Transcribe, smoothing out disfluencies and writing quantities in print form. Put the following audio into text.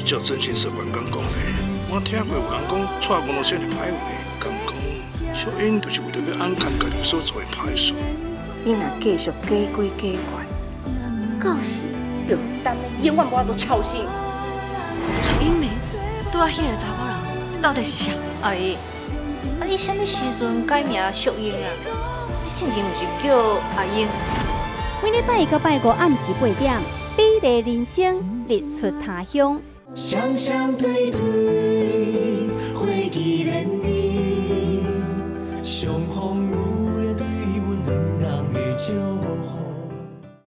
依照征信社员讲的，我听过有人讲带五路线的歹话，讲小英就是为了要安看家己所做的歹事。 你若继续假鬼假怪，到时就等你永远无法度操心。 是英明拄啊，迄个查某人到底是啥？ 阿姨，你什么时阵改名淑英啊？你之前毋是叫阿英？ 每礼拜一到拜五暗时8点，美丽人生，日出他乡。 双双对对。